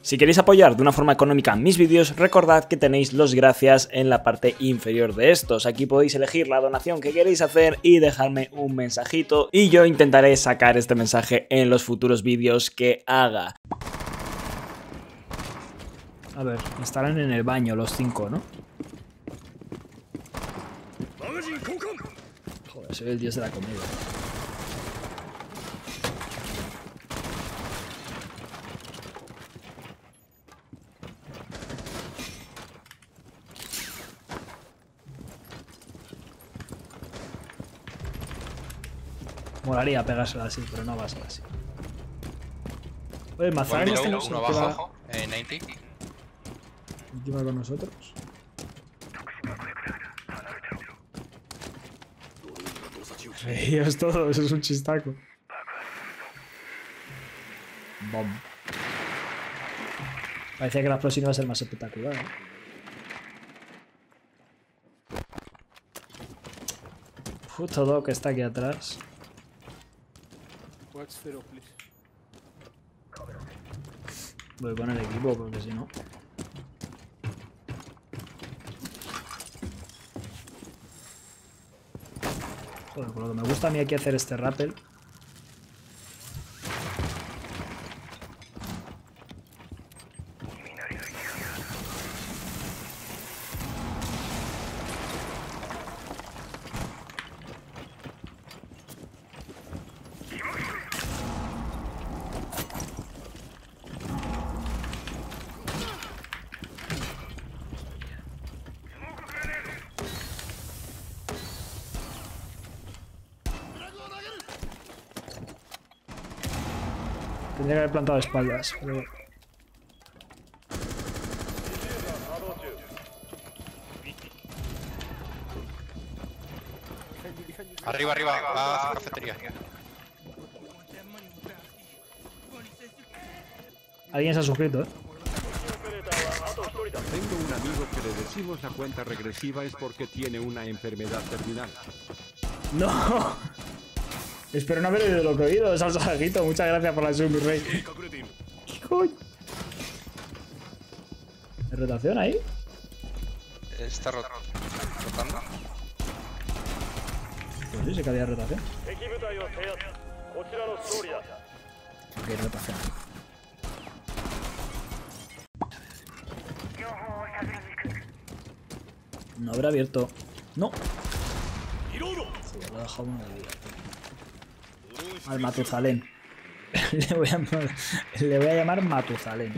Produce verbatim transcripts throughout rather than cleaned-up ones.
Si queréis apoyar de una forma económica mis vídeos, recordad que tenéis los gracias en la parte inferior de estos. Aquí podéis elegir la donación que queréis hacer y dejarme un mensajito y yo intentaré sacar este mensaje en los futuros vídeos que haga. A ver, estarán en el baño los cinco, ¿no? Joder, soy el dios de la comida. Molaría pegársela así, pero no va a ser así. Oye, el Mazán este no se abajo, eh, noventa. Encima con nosotros. Reíos todos, eso es un chistaco. Bom. Parecía que la explosión iba a ser más espectacular, ¿eh? Puto Doc está aquí atrás. Voy con el equipo porque si no... Joder, por lo que me gusta a mí aquí hacer este rappel. Tendría que haber plantado espaldas, pero... Arriba, arriba, a la cafetería. Alguien se ha suscrito, ¿eh? Tengo un amigo que le decimos la cuenta regresiva es porque tiene una enfermedad terminal. ¡No! Espero no haber oído lo que he oído, Salsaguito. Muchas gracias por la sub, mi rey. ¿Qué coño? ¿Hay rotación ahí? Está rot rotando. Pues sí, sí que había rotación. Ok, rotación. No habrá abierto. No. Sí, lo he dejado uno de vida. Al Matusalén. le, voy a, le voy a llamar Matusalén.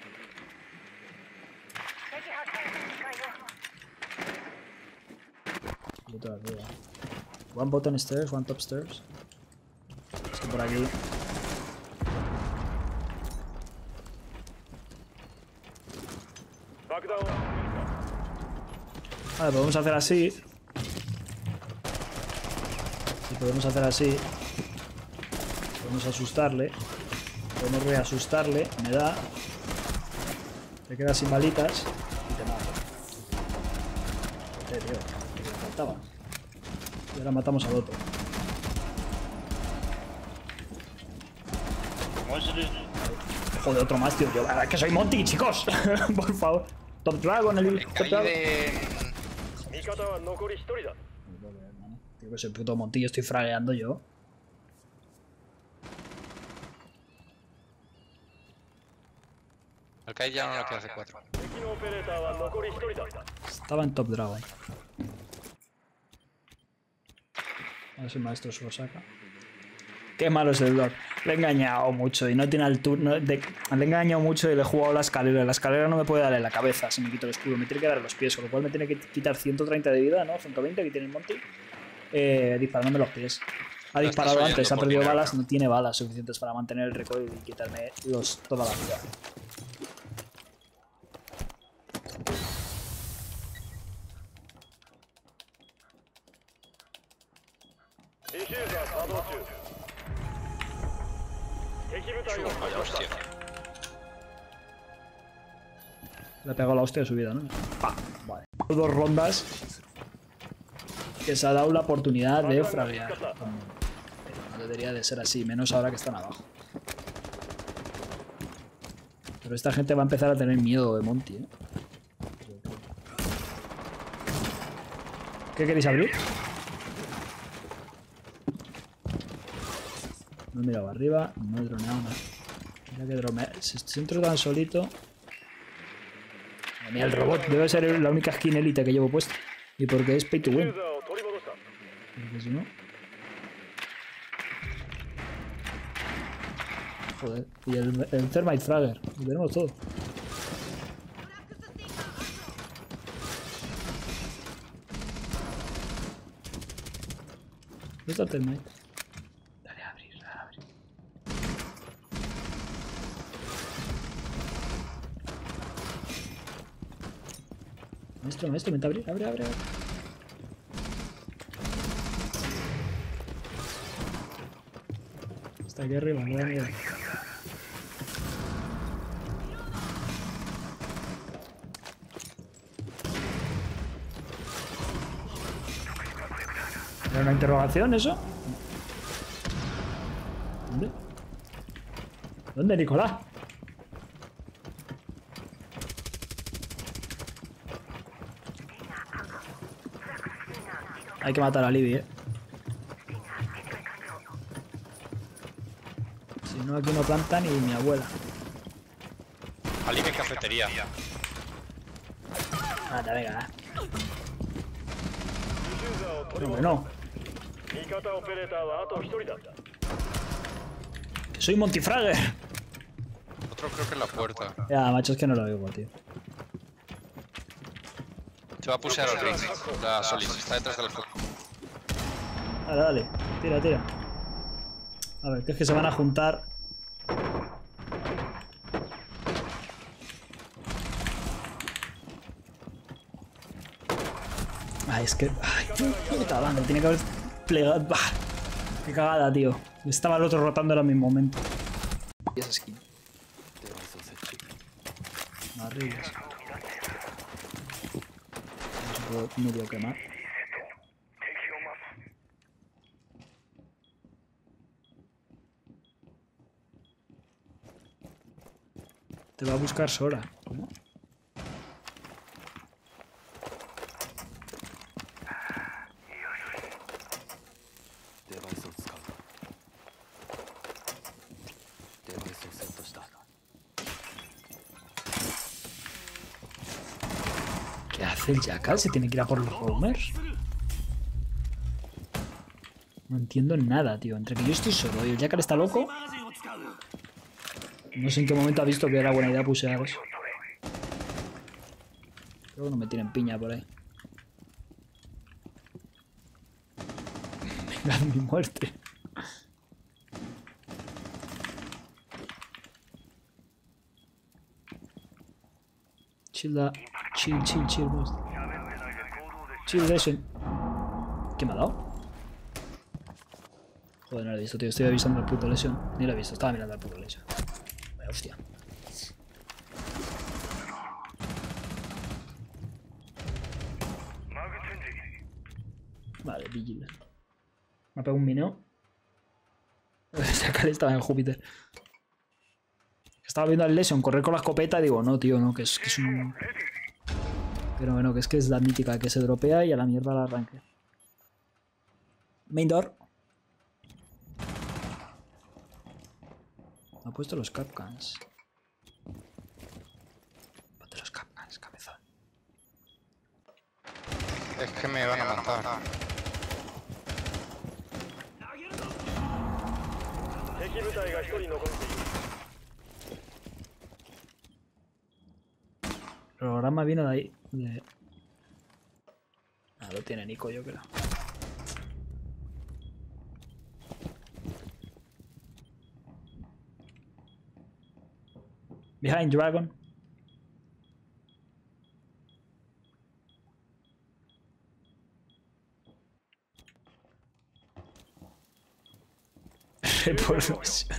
Otro arriba. One bottom stairs, one top stairs. Es que por aquí. Vale, podemos hacer así. Si podemos hacer así. Podemos asustarle. Podemos reasustarle. Me da. Te quedas sin balitas. Y te mato. Eh, tío. Que me faltaba. Y ahora matamos al otro. Joder, otro más, tío. Yo, la verdad es que soy Monty, chicos. Por favor. Top Dragon, el Top Dragon. Tío, que soy puto Monty. Yo estoy fragueando yo. El Kai ya no lo queda hace cuatro. Estaba en Top Dragon. A ver si el maestro se lo saca. Qué malo es el Doc. Le he engañado mucho y no tiene altura. No, de, le he engañado mucho y le he jugado la escalera. La escalera no me puede dar en la cabeza si me quito el escudo. Me tiene que dar en los pies, con lo cual me tiene que quitar ciento treinta de vida, ¿no? ciento veinte que tiene el Monty. Eh, disparándome los pies. Ha disparado antes, ha perdido balas, no tiene balas suficientes para mantener el recoil y quitarme los, toda la vida. Vaya hostia. Le ha pegado la hostia de su vida, ¿no? ¡Pah! Vale. Dos rondas que se ha dado la oportunidad de fraguear. No debería de ser así, menos ahora que están abajo. Pero esta gente va a empezar a tener miedo de Monty, ¿eh? ¿Qué queréis abrir? No he mirado arriba, no he droneado nada. Mira que drone... Si entro tan solito... Mira el robot, debe ser la única skin elite que llevo puesta. Y porque es pay to win. Porque si no... Joder, y el, el Thermite Fragger, lo tenemos todo. ¿Dónde está el Thermite? Dale a abrir, a abrir. Maestro, maestro, vente a abrir, abre, abre, abre. Está aquí arriba, no da miedo. ¿Era una interrogación eso? ¿Dónde? ¿Dónde, Nicolás? Hay que matar a Libby, eh. Si no, aquí no planta ni mi abuela. Ali en cafetería. Anda, venga. No, no. Que soy Monty Fragger. Otro creo que en la puerta. Ya, macho, es que no lo oigo, tío. Se va a pusear al ring. La Solis está detrás del foco. Dale, dale. Tira, tira. A ver, que es que se van a juntar. Ay, es que... Ay, ¿qué estaba hablando? Tiene que haber plegado... Bah, qué cagada, tío. Estaba el otro rotando en el mismo momento. Y esa skin. Arriba. No se puede medio quemar. Te va a buscar Sora. ¿Cómo? ¿Qué hace el Jackal? ¿Se tiene que ir a por los roamers? No entiendo nada, tío. Entre que yo estoy solo y el Jackal está loco. No sé en qué momento ha visto que era buena idea pusear eso. Creo que no me tienen piña por ahí. Venga, mi muerte. Chill, da. Chill, chill, chill, boss. Chill, lesion. ¿Qué me ha dado? Joder, no lo he visto, tío. Estoy avisando al puto lesion. Ni lo he visto, estaba mirando al puto lesion. Vaya hostia. Vale, vigila. Me ha pegado un mineo. Sacar estaba en Júpiter. Estaba viendo al Lesion correr con la escopeta y digo, no, tío, no, que es, que es un... Pero bueno, que es que es la mítica, que se dropea y a la mierda la arranque. Main door. Me ha puesto los capcans. Ponte los capcans, cabezón. Es que me van a matar. El holograma vino de ahí. De... Ah, lo tiene Nico, yo creo. Behind Dragon. Revolution.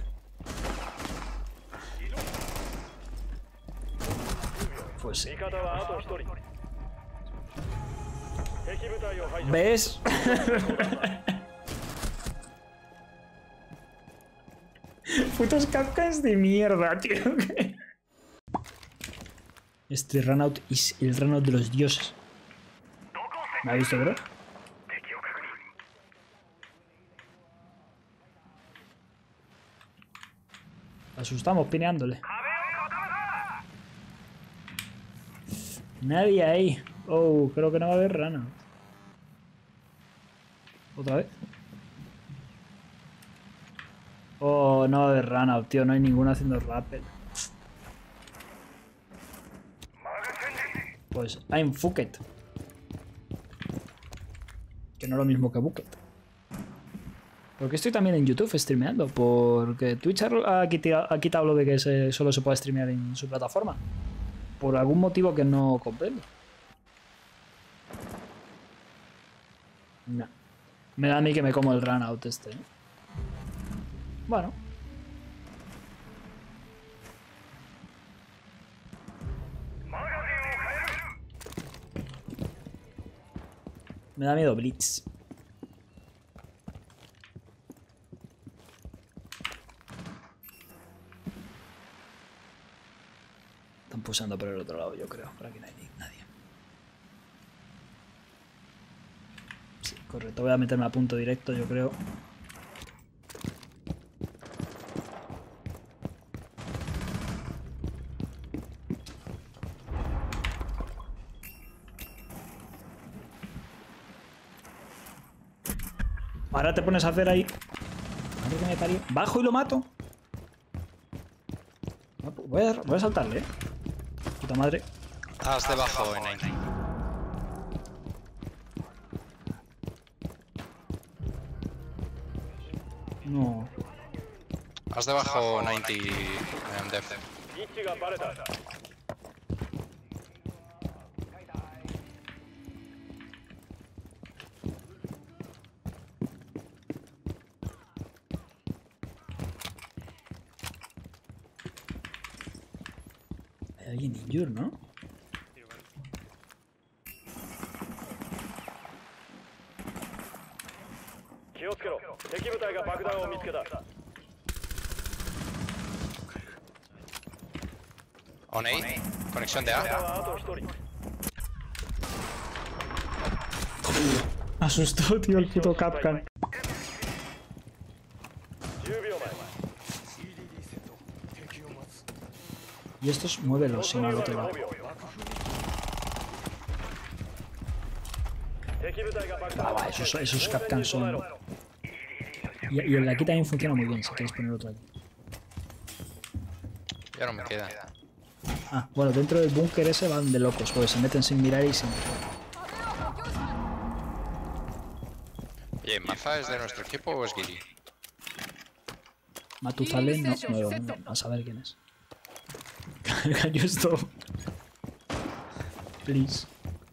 Pues sí. ¿Ves? Putos capcans de mierda, tío. Este runout es el runout de los dioses. ¿Me has visto, bro? Asustamos pineándole. Nadie ahí. Oh, creo que no va a haber rana. ¿Otra vez? Oh, no va a haber rana, tío. No hay ninguna haciendo rappel. Pues I'm Fucket. Que no es lo mismo que Bucket. Porque estoy también en YouTube streameando. Porque Twitch ha quitado, ha quitado lo de que se, solo se puede streamear en su plataforma. Por algún motivo que no comprendo. No. Me da a mí que me como el runout este. ¿eh? Bueno. Me da miedo Blitz. Están pulsando por el otro lado, yo creo. Por aquí no hay nadie. Sí, correcto. Voy a meterme a punto directo, yo creo. Ahora te pones a hacer ahí. A ver que me parió. Bajo y lo mato. Voy a, voy a saltarle, eh. Puta madre. Haz debajo en noventa. No. Haz debajo noventa en depth. Hay alguien injured, ¿no? On A. Conexión de A. Me asustó, tío, el puto Capcan. Y estos muévelos, si no al otro lado. Ah, va, esos, esos Capcan son... Y, y el de aquí también funciona muy bien, si queréis poner otro aquí. Ya no me queda. Ah, bueno, dentro del búnker ese van de locos, porque se meten sin mirar y sin... Oye, ¿Maza es de nuestro equipo o es Giri? Matuzalem, no, no, no, no, a saber quién es. Yo esto. Please.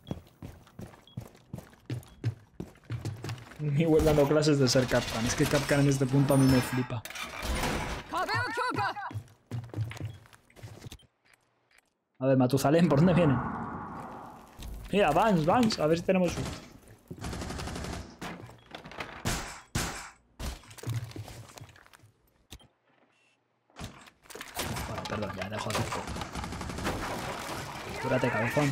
Igual dando clases de ser Capcan. Es que Capcan en este punto a mí me flipa. A ver, Matuzalem, ¿por dónde viene? Mira, Vance, Vance, a ver si tenemos suerte. Bueno, perdón, ya dejo de hacer. Cúrate, cabezón.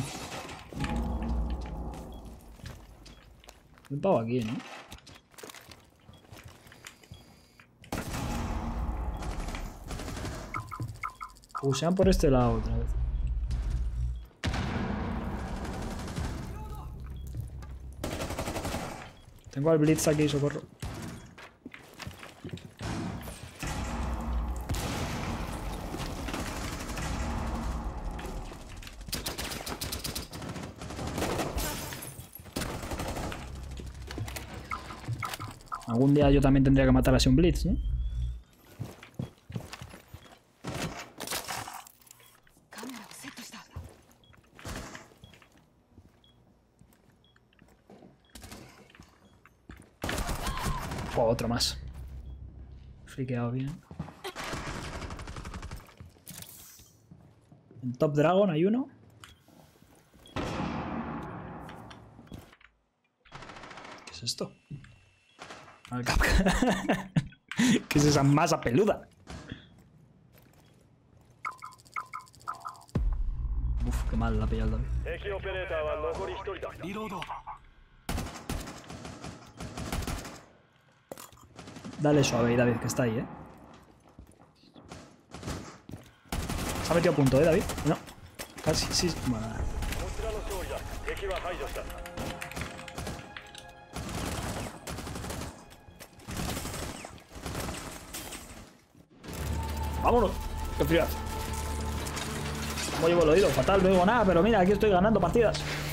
Hay un pavo aquí, ¿no? Usean por este lado otra vez. Tengo al Blitz aquí, socorro. Algún día yo también tendría que matar así un Blitz, ¿no? Oh, otro más. Friqueado bien. En Top Dragon hay uno. ¿Qué es esto? Al Capcan. ¿Qué es esa masa peluda? Uf. Qué mal la ha pillado el David. Dale suave, David, que está ahí, ¿eh? Se ha metido a punto, ¿eh, David? No. Casi, sí. Bueno, nada. ¡Vámonos! ¡Qué frío hace! ¿Cómo llevo el oído? Fatal, no digo nada, pero mira, aquí estoy ganando partidas.